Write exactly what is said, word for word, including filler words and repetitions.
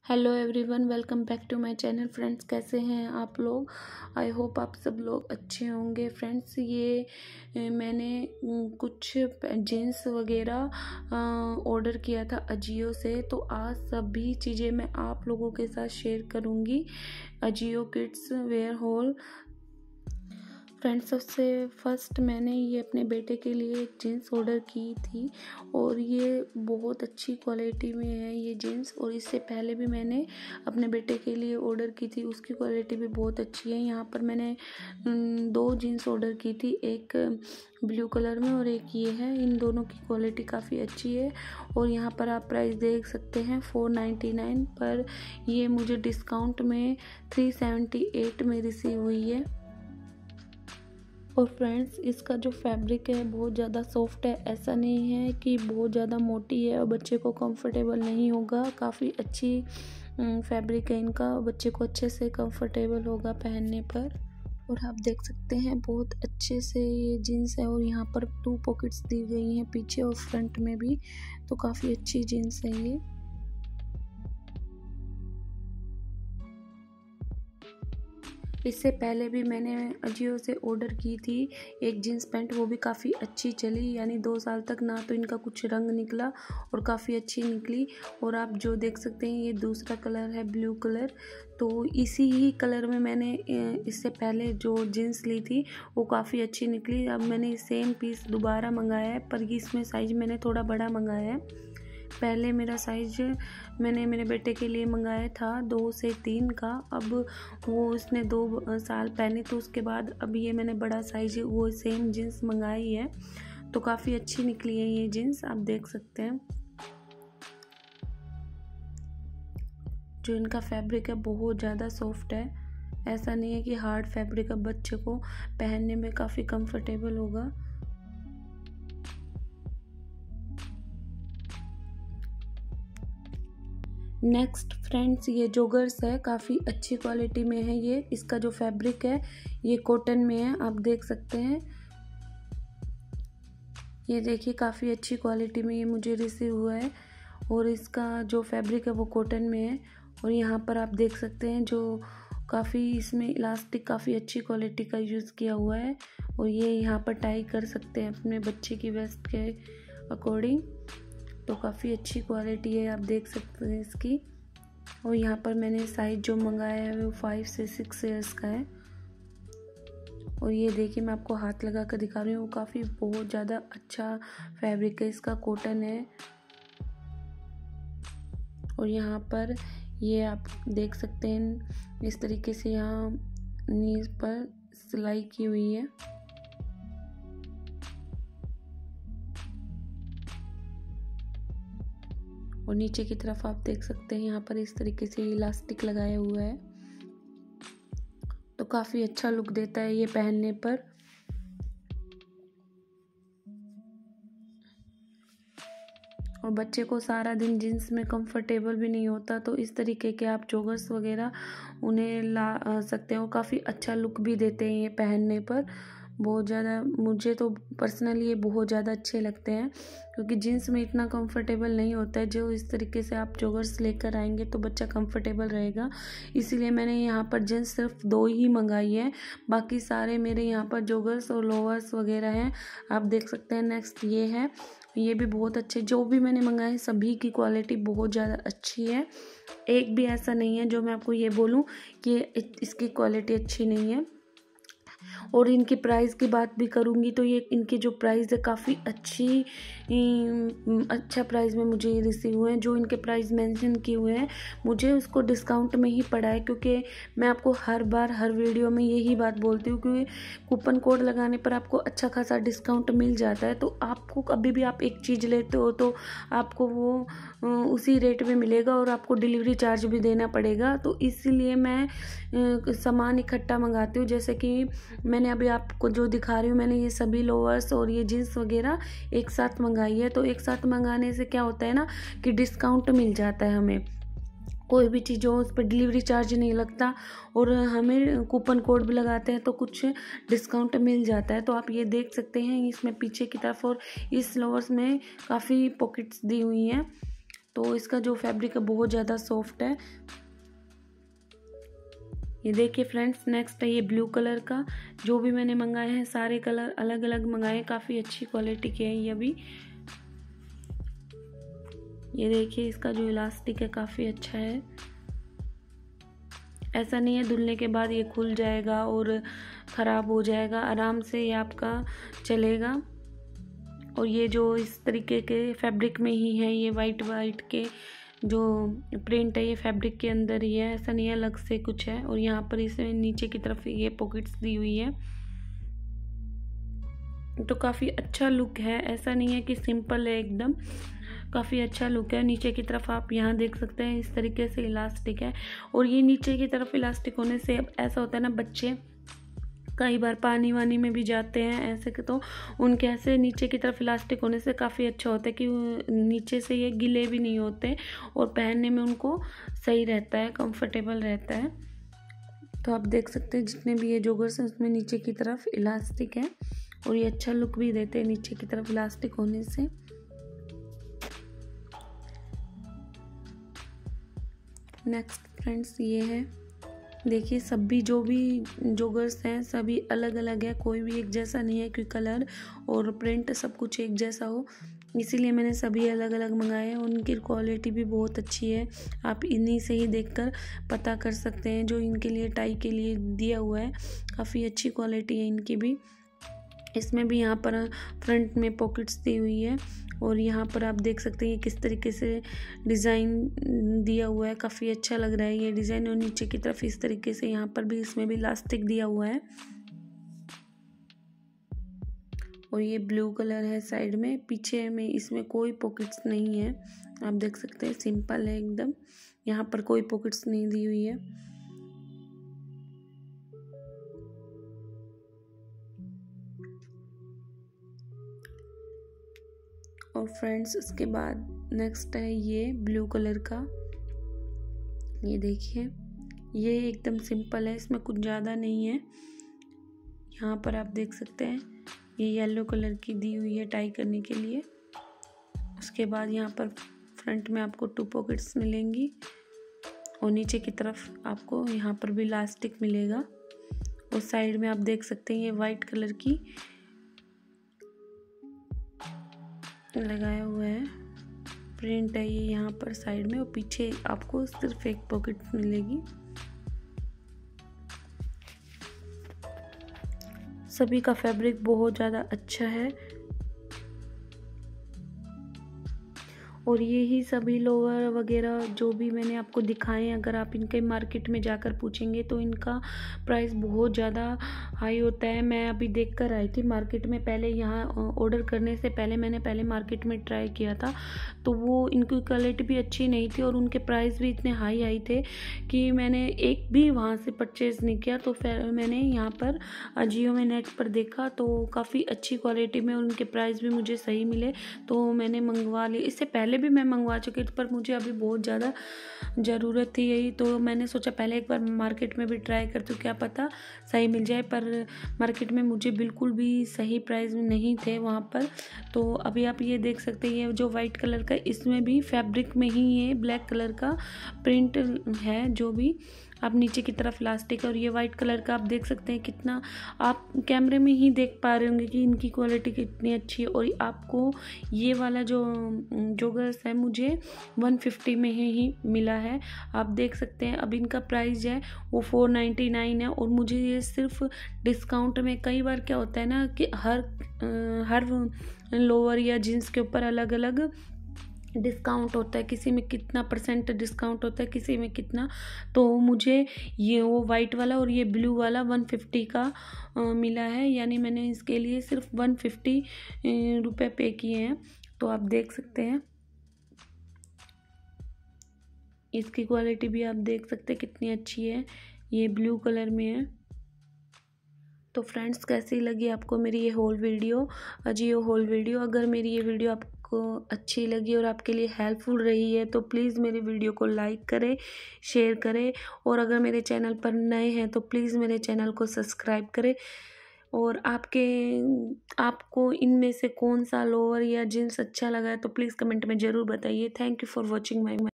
Hello everyone, welcome back to my channel. Friends, कैसे हैं आप लोग? आई होप आप सब लोग अच्छे होंगे। फ्रेंड्स, ये मैंने कुछ जीन्स वगैरह ऑर्डर किया था अजियो से, तो आज सभी चीज़ें मैं आप लोगों के साथ शेयर करूंगी। Ajio kids wear haul. Friends, सबसे फर्स्ट मैंने ये अपने बेटे के लिए एक जीन्स ऑर्डर की थी और ये बहुत अच्छी क्वालिटी में है ये जीन्स। और इससे पहले भी मैंने अपने बेटे के लिए ऑर्डर की थी, उसकी क्वालिटी भी बहुत अच्छी है। यहाँ पर मैंने दो जीन्स ऑर्डर की थी, एक ब्लू कलर में और एक ये है। इन दोनों की क्वालिटी काफ़ी अच्छी है और यहाँ पर आप प्राइस देख सकते हैं फोर नाइन्टी नाइन, पर ये मुझे डिस्काउंट में थ्री सेवेंटी एट में रिसीव हुई है। और फ्रेंड्स, इसका जो फैब्रिक है बहुत ज़्यादा सॉफ्ट है, ऐसा नहीं है कि बहुत ज़्यादा मोटी है और बच्चे को कंफर्टेबल नहीं होगा। काफ़ी अच्छी फैब्रिक है इनका, बच्चे को अच्छे से कंफर्टेबल होगा पहनने पर। और आप देख सकते हैं बहुत अच्छे से ये जीन्स है और यहाँ पर टू पॉकेट्स दी गई हैं पीछे और फ्रंट में भी, तो काफ़ी अच्छी जीन्स है ये। इससे पहले भी मैंने अजियो से ऑर्डर की थी एक जीन्स पैंट, वो भी काफ़ी अच्छी चली, यानी दो साल तक ना तो इनका कुछ रंग निकला और काफ़ी अच्छी निकली। और आप जो देख सकते हैं ये दूसरा कलर है ब्लू कलर, तो इसी ही कलर में मैंने इससे पहले जो जीन्स ली थी वो काफ़ी अच्छी निकली। अब मैंने सेम पीस दोबारा मंगाया है, पर इसमें साइज़ मैंने थोड़ा बड़ा मंगाया है। पहले मेरा साइज मैंने मेरे बेटे के लिए मंगाया था दो से तीन का, अब वो उसने दो साल पहने तो उसके बाद अब ये मैंने बड़ा साइज वो सेम जीन्स मंगाई है, तो काफ़ी अच्छी निकली है ये जीन्स। आप देख सकते हैं जो इनका फैब्रिक है बहुत ज़्यादा सॉफ्ट है, ऐसा नहीं है कि हार्ड फैब्रिक है, बच्चे को पहनने में काफ़ी कंफर्टेबल होगा। नेक्स्ट फ्रेंड्स, ये जोगर्स है, काफ़ी अच्छी क्वालिटी में है ये। इसका जो फैब्रिक है ये कॉटन में है, आप देख सकते हैं। ये देखिए काफ़ी अच्छी क्वालिटी में ये मुझे रिसीव हुआ है और इसका जो फैब्रिक है वो कॉटन में है। और यहाँ पर आप देख सकते हैं जो काफ़ी इसमें इलास्टिक काफ़ी अच्छी क्वालिटी का यूज़ किया हुआ है और ये यहाँ पर टाई कर सकते हैं अपने बच्चे की वेस्ट के अकॉर्डिंग, तो काफ़ी अच्छी क्वालिटी है, आप देख सकते हैं इसकी। और यहाँ पर मैंने साइज जो मंगाया है वो फाइव से सिक्स ईयर्स का है। और ये देखिए मैं आपको हाथ लगा कर दिखा रही हूँ, काफ़ी बहुत ज़्यादा अच्छा फैब्रिक है इसका, कॉटन है। और यहाँ पर ये आप देख सकते हैं इस तरीके से यहाँ नीज पर सिलाई की हुई है। और नीचे की तरफ आप देख सकते हैं यहाँ पर इस तरीके से इलास्टिक लगाया हुआ है, तो काफ़ी अच्छा लुक देता है ये पहनने पर। और बच्चे को सारा दिन जीन्स में कंफर्टेबल भी नहीं होता, तो इस तरीके के आप जॉगर्स वगैरह उन्हें ला सकते हो, काफ़ी अच्छा लुक भी देते हैं ये पहनने पर। बहुत ज़्यादा मुझे तो पर्सनली ये बहुत ज़्यादा अच्छे लगते हैं, क्योंकि जीन्स में इतना कंफर्टेबल नहीं होता है। जो इस तरीके से आप जॉगर्स लेकर आएंगे तो बच्चा कंफर्टेबल रहेगा, इसीलिए मैंने यहाँ पर जीन्स सिर्फ दो ही मंगाई है, बाकी सारे मेरे यहाँ पर जॉगर्स और लोअर्स वगैरह हैं, आप देख सकते हैं। नेक्स्ट ये है, ये भी बहुत अच्छे, जो भी मैंने मंगाए सभी की क्वालिटी बहुत ज़्यादा अच्छी है। एक भी ऐसा नहीं है जो मैं आपको ये बोलूँ कि इसकी क्वालिटी अच्छी नहीं है। और इनकी प्राइस की बात भी करूँगी तो ये इनकी जो प्राइस है काफ़ी अच्छी अच्छा प्राइस में मुझे ये रिसीव हुए हैं। जो इनके प्राइस मेंशन किए हुए हैं मुझे उसको डिस्काउंट में ही पड़ा है, क्योंकि मैं आपको हर बार हर वीडियो में यही बात बोलती हूँ कि कूपन कोड लगाने पर आपको अच्छा खासा डिस्काउंट मिल जाता है। तो आपको कभी भी आप एक चीज़ लेते हो तो आपको वो उसी रेट में मिलेगा और आपको डिलीवरी चार्ज भी देना पड़ेगा, तो इसीलिए मैं सामान इकट्ठा मंगाती हूँ। जैसे कि मैंने अभी आपको जो दिखा रही हूँ, मैंने ये सभी लोअर्स और ये जीन्स वगैरह एक साथ मंगाई है, तो एक साथ मंगाने से क्या होता है ना कि डिस्काउंट मिल जाता है, हमें कोई भी चीज़ हो उस पर डिलीवरी चार्ज नहीं लगता और हमें कूपन कोड भी लगाते हैं तो कुछ डिस्काउंट मिल जाता है। तो आप ये देख सकते हैं इसमें पीछे की तरफ और इस लोअर्स में काफ़ी पॉकेट्स दी हुई हैं, तो इसका जो फैब्रिक है बहुत ज़्यादा सॉफ्ट है। ये देखिए फ्रेंड्स, नेक्स्ट है ये ब्लू कलर का। जो भी मैंने मंगाए हैं सारे कलर अलग अलग मंगाए हैं, काफ़ी अच्छी क्वालिटी के हैं ये भी। ये देखिए इसका जो इलास्टिक है काफ़ी अच्छा है, ऐसा नहीं है धुलने के बाद ये खुल जाएगा और ख़राब हो जाएगा, आराम से ये आपका चलेगा। और ये जो इस तरीके के फैब्रिक में ही है, ये वाइट वाइट के जो प्रिंट है ये फैब्रिक के अंदर ही है, ऐसा नहीं है अलग से कुछ है। और यहाँ पर इसमें नीचे की तरफ ये पॉकेट्स दी हुई है, तो काफ़ी अच्छा लुक है, ऐसा नहीं है कि सिंपल है, एकदम काफ़ी अच्छा लुक है। नीचे की तरफ आप यहाँ देख सकते हैं इस तरीके से इलास्टिक है। और ये नीचे की तरफ इलास्टिक होने से अब ऐसा होता है ना, बच्चे कई बार पानी वानी में भी जाते हैं ऐसे के, तो उनके ऐसे नीचे की तरफ इलास्टिक होने से काफ़ी अच्छा होता है कि नीचे से ये गीले भी नहीं होते और पहनने में उनको सही रहता है, कंफर्टेबल रहता है। तो आप देख सकते हैं जितने भी ये जोगर्स हैं उसमें नीचे की तरफ इलास्टिक है और ये अच्छा लुक भी देते हैं नीचे की तरफ इलास्टिक होने से। नेक्स्ट फ्रेंड्स ये है, देखिए सभी जो भी जोगर्स हैं सभी अलग अलग है, कोई भी एक जैसा नहीं है कि कलर और प्रिंट सब कुछ एक जैसा हो, इसीलिए मैंने सभी अलग अलग मंगाए हैं। उनकी क्वालिटी भी बहुत अच्छी है, आप इन्हीं से ही देखकर पता कर सकते हैं। जो इनके लिए टाई के लिए दिया हुआ है काफ़ी अच्छी क्वालिटी है इनकी भी। इसमें भी यहाँ पर फ्रंट में पॉकेट्स दी हुई है और यहाँ पर आप देख सकते हैं किस तरीके से डिज़ाइन दिया हुआ है, काफ़ी अच्छा लग रहा है ये डिज़ाइन। और नीचे की तरफ इस तरीके से यहाँ पर भी इसमें भी इलास्टिक दिया हुआ है और ये ब्लू कलर है साइड में, पीछे में इसमें कोई पॉकेट्स नहीं है, आप देख सकते हैं सिंपल है एकदम, यहाँ पर कोई पॉकेट्स नहीं दी हुई है। और फ्रेंड्स उसके बाद नेक्स्ट है ये ब्लू कलर का, ये देखिए ये एकदम सिंपल है, इसमें कुछ ज़्यादा नहीं है। यहाँ पर आप देख सकते हैं ये येलो कलर की दी हुई है टाई करने के लिए। उसके बाद यहाँ पर फ्रंट में आपको टू पॉकेट्स मिलेंगी और नीचे की तरफ आपको यहाँ पर भी इलास्टिक मिलेगा। और साइड में आप देख सकते हैं ये वाइट कलर की लगाया हुआ है, प्रिंट है ये यहाँ पर साइड में, और पीछे आपको सिर्फ एक पॉकेट मिलेगी। सभी का फैब्रिक बहुत ज़्यादा अच्छा है और ये ही सभी लोअर वगैरह जो भी मैंने आपको दिखाए हैं, अगर आप इनके मार्केट में जाकर पूछेंगे तो इनका प्राइस बहुत ज़्यादा हाई होता है। मैं अभी देख कर आई थी मार्केट में, पहले यहाँ ऑर्डर करने से पहले मैंने पहले मार्केट में ट्राई किया था, तो वो इनकी क्वालिटी भी अच्छी नहीं थी और उनके प्राइस भी इतने हाई हाई थे कि मैंने एक भी वहाँ से परचेज़ नहीं किया। तो फिर मैंने यहाँ पर अजियो में नेट पर देखा तो काफ़ी अच्छी क्वालिटी में, उनके प्राइस भी मुझे सही मिले तो मैंने मंगवा ली। इससे पहले भी मैं मंगवा चुकी थी पर मुझे अभी बहुत ज़्यादा ज़रूरत थी यही, तो मैंने सोचा पहले एक बार मार्केट में भी ट्राई करती हूँ, क्या पता सही मिल जाए। पर मार्केट में मुझे बिल्कुल भी सही प्राइस नहीं थे वहाँ पर। तो अभी आप ये देख सकते हैं ये जो वाइट कलर का, इसमें भी फैब्रिक में ही ये ब्लैक कलर का प्रिंट है, जो भी आप नीचे की तरफ इलास्टिक, और ये वाइट कलर का आप देख सकते हैं कितना, आप कैमरे में ही देख पा रहे होंगे कि इनकी क्वालिटी कितनी अच्छी है। और आपको ये वाला जो जोगर्स है मुझे वन फिफ्टी में ही मिला है, आप देख सकते हैं। अब इनका प्राइस है वो फोर नाइन्टी नाइन है और मुझे ये सिर्फ डिस्काउंट में, कई बार क्या होता है ना कि हर हर लोअर या जीन्स के ऊपर अलग अलग डिस्काउंट होता है, किसी में कितना परसेंट डिस्काउंट होता है, किसी में कितना। तो मुझे ये वो वाइट वाला और ये ब्लू वाला वन फिफ्टी का आ, मिला है, यानी मैंने इसके लिए सिर्फ वन फिफ्टी रुपये पे किए हैं। तो आप देख सकते हैं इसकी क्वालिटी भी आप देख सकते हैं कितनी अच्छी है, ये ब्लू कलर में है। तो फ्रेंड्स कैसी लगी आपको मेरी ये whole video, Ajio whole video? अगर मेरी ये वीडियो आपको अच्छी लगी और आपके लिए हेल्पफुल रही है तो प्लीज़ मेरी वीडियो को लाइक करें, शेयर करें, और अगर मेरे चैनल पर नए हैं तो प्लीज़ मेरे चैनल को सब्सक्राइब करें और आपके आपको इनमें से कौन सा लोअर या जीन्स अच्छा लगा है तो प्लीज़ कमेंट में ज़रूर बताइए। Thank you for watching my